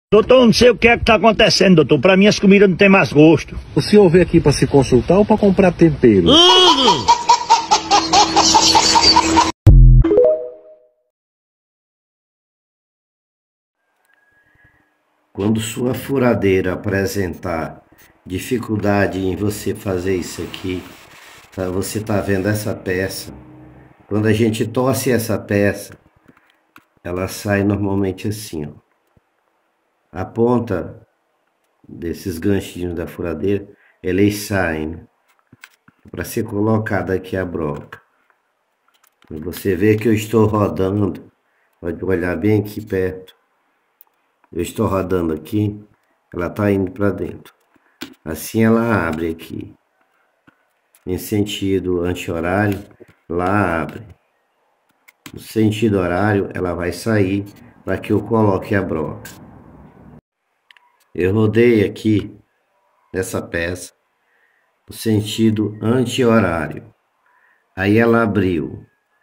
Doutor, não sei o que é que tá acontecendo, doutor. Pra mim as comidas não tem mais gosto. O senhor veio aqui para se consultar ou para comprar tempero? Quando sua furadeira apresentar dificuldade em você fazer isso aqui, tá? Você tá vendo essa peça? Quando a gente torce essa peça, ela sai normalmente assim, ó. A ponta desses ganchinhos da furadeira, eles saem, né? Para ser colocada aqui a broca. Você vê que eu estou rodando, pode olhar bem aqui perto. Eu estou rodando aqui, ela está indo para dentro. Assim ela abre aqui. Em sentido anti-horário, lá abre. No sentido horário, ela vai sair para que eu coloque a broca. Eu rodei aqui nessa peça no sentido anti-horário. Aí ela abriu.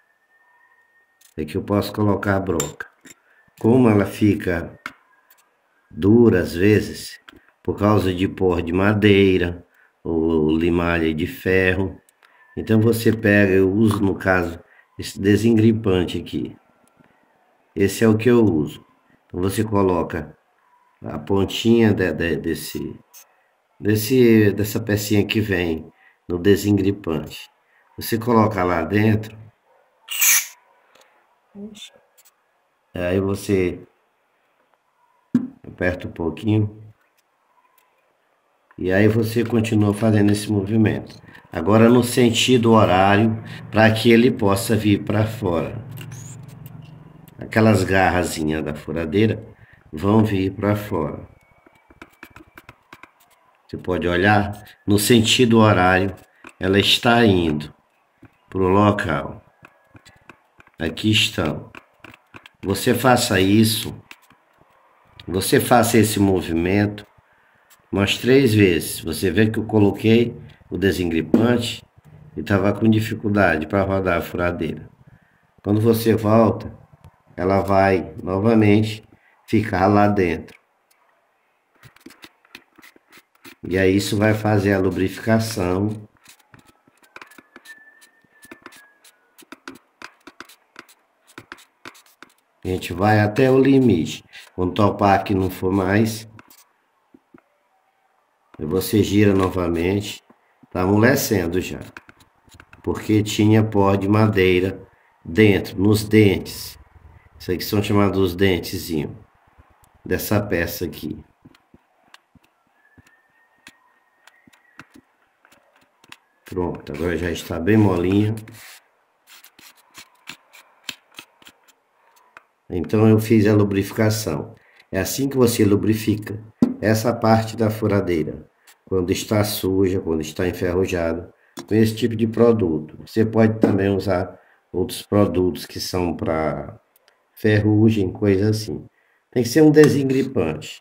É que eu posso colocar a broca. Como ela fica dura às vezes, por causa de pó de madeira ou limalha de ferro, então você pega, eu uso no caso esse desengripante aqui. Esse é o que eu uso. Então você coloca a pontinha dessa pecinha que vem no desengripante. Você coloca lá dentro. Aí você aperta um pouquinho. E aí você continua fazendo esse movimento. Agora no sentido horário, para que ele possa vir para fora. Aquelas garrazinhas da furadeira vão vir para fora. Você pode olhar, no sentido horário, ela está indo para o local. Aqui estão. Você faça isso, você faça esse movimento umas 3 vezes. Você vê que eu coloquei o desengripante e estava com dificuldade para rodar a furadeira. Quando você volta, ela vai novamente ficar lá dentro. E aí isso vai fazer a lubrificação. A gente vai até o limite. Quando topar que não for mais, você gira novamente. Tá amolecendo já. Porque tinha pó de madeira dentro, nos dentes. Isso aqui são chamados os dentezinhos dessa peça aqui. Pronto, agora já está bem molinho. Então eu fiz a lubrificação. É assim que você lubrifica essa parte da furadeira. Quando está suja, quando está enferrujada, com esse tipo de produto. Você pode também usar outros produtos que são para ferrugem, coisa assim. Tem que ser um desengripante.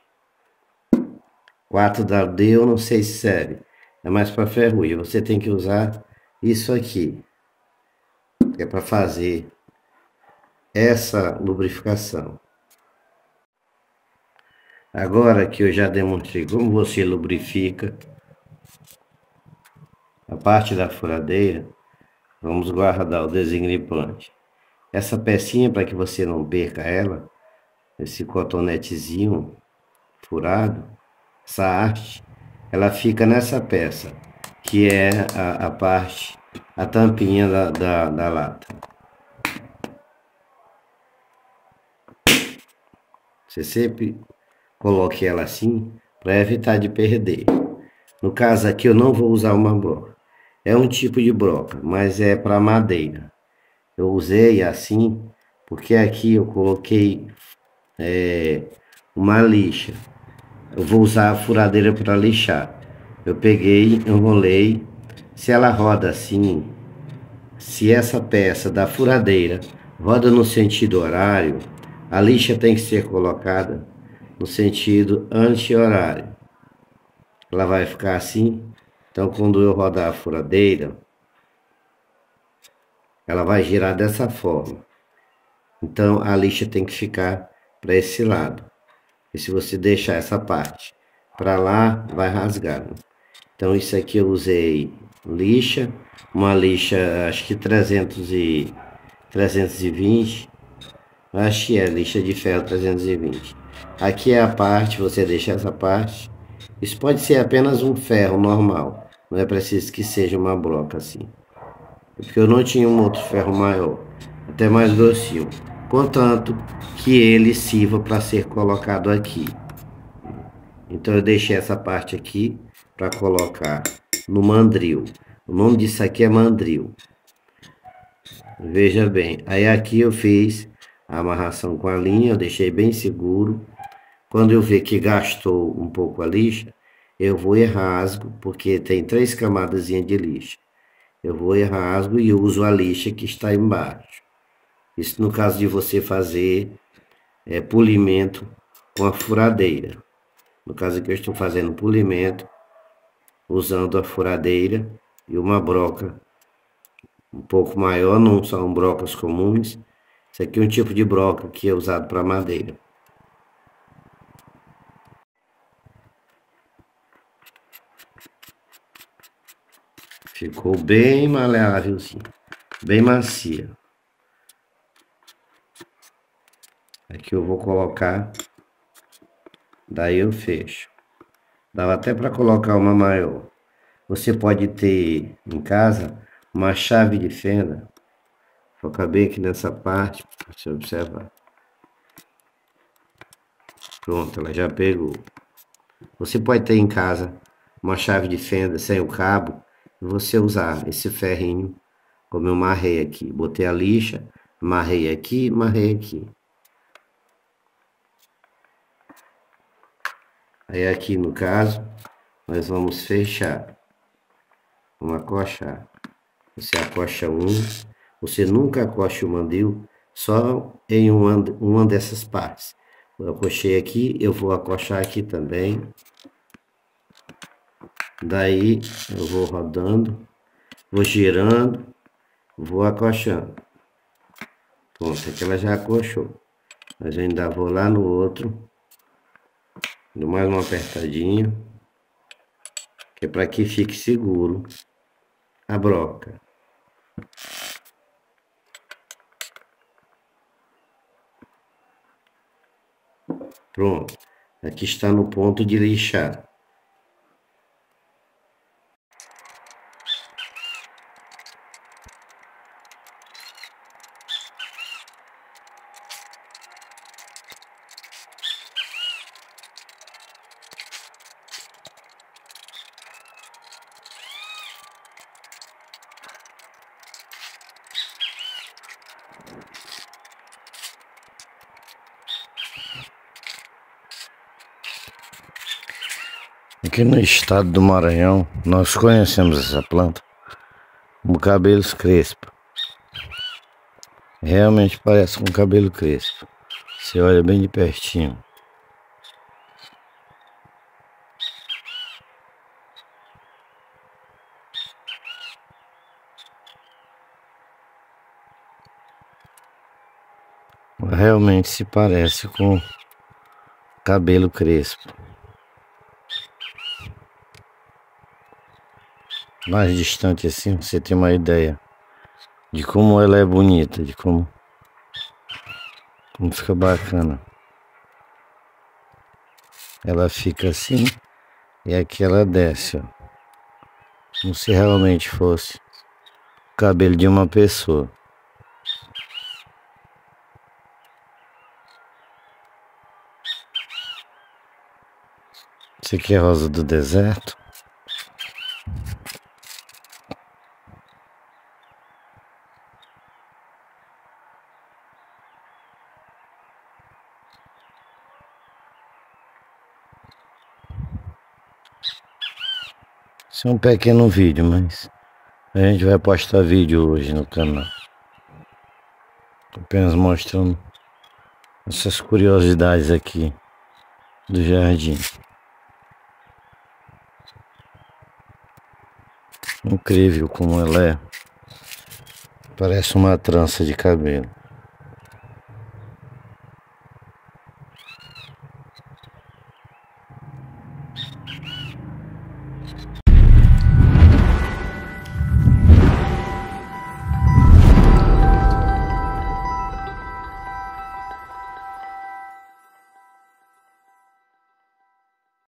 4WD eu não sei se serve. É mais para ferrugem. Você tem que usar isso aqui. Que é para fazer essa lubrificação. Agora que eu já demonstrei como você lubrifica a parte da furadeira, vamos guardar o desengripante. Essa pecinha, para que você não perca ela, esse cotonetezinho furado, essa haste, ela fica nessa peça, que é a parte, a tampinha da lata. Você sempre coloque ela assim, para evitar de perder. No caso aqui eu não vou usar uma broca. É um tipo de broca, mas é para madeira. Eu usei assim, porque aqui eu coloquei uma lixa. Eu vou usar a furadeira para lixar. Eu peguei, enrolei. Se ela roda assim, se essa peça da furadeira roda no sentido horário, a lixa tem que ser colocada no sentido anti-horário. Ela vai ficar assim. Então, quando eu rodar a furadeira, ela vai girar dessa forma. Então, a lixa tem que ficar para esse lado. E se você deixar essa parte para lá, vai rasgar, né? Então isso aqui eu usei lixa, uma lixa acho que 320, acho que é lixa de ferro 320. Aqui é a parte, você deixa essa parte. Isso pode ser apenas um ferro normal, não é preciso que seja uma broca assim. Porque eu não tinha um outro ferro maior, até mais grossinho, contanto que ele sirva para ser colocado aqui. Então eu deixei essa parte aqui para colocar no mandril. O nome disso aqui é mandril. Veja bem, aí aqui eu fiz a amarração com a linha, eu deixei bem seguro. Quando eu ver que gastou um pouco a lixa, eu vou e rasgo, porque tem 3 camadas de lixa. Eu vou e rasgo e uso a lixa que está embaixo. Isso no caso de você fazer polimento com a furadeira. No caso aqui eu estou fazendo polimento usando a furadeira e uma broca um pouco maior, não são brocas comuns. Isso aqui é um tipo de broca que é usado para madeira. Ficou bem maleável, sim, bem macia. Aqui eu vou colocar, daí eu fecho. Dava até para colocar uma maior. Você pode ter em casa uma chave de fenda. Foca bem aqui nessa parte, para você observar. Pronto, ela já pegou. Você pode ter em casa uma chave de fenda sem o cabo e você usar esse ferrinho, como eu marrei aqui. Botei a lixa, marrei aqui, marrei aqui. Aí aqui no caso, nós vamos fechar. Vamos acochar. Você acocha um, você nunca acocha o mandril só em uma dessas partes. Eu acochei aqui, eu vou acochar aqui também. Daí eu vou rodando, vou girando, vou acochando. Pronto, aqui ela já acochou. Mas eu ainda vou lá no outro, dou mais uma apertadinha, que é para que fique seguro a broca. Pronto, aqui está no ponto de lixar. Aqui no estado do Maranhão, nós conhecemos essa planta como cabelos crespo. Realmente parece um cabelo crespo. Você olha bem de pertinho. Realmente se parece com cabelo crespo. Mais distante assim, você tem uma ideia de como ela é bonita, de como fica bacana. Ela fica assim e aqui ela desce, ó. Como se realmente fosse o cabelo de uma pessoa. Esse aqui é a rosa do deserto. Esse é um pequeno vídeo, mas a gente vai postar vídeo hoje no canal. Apenas mostrando essas curiosidades aqui do jardim. Incrível como ela é. Parece uma trança de cabelo.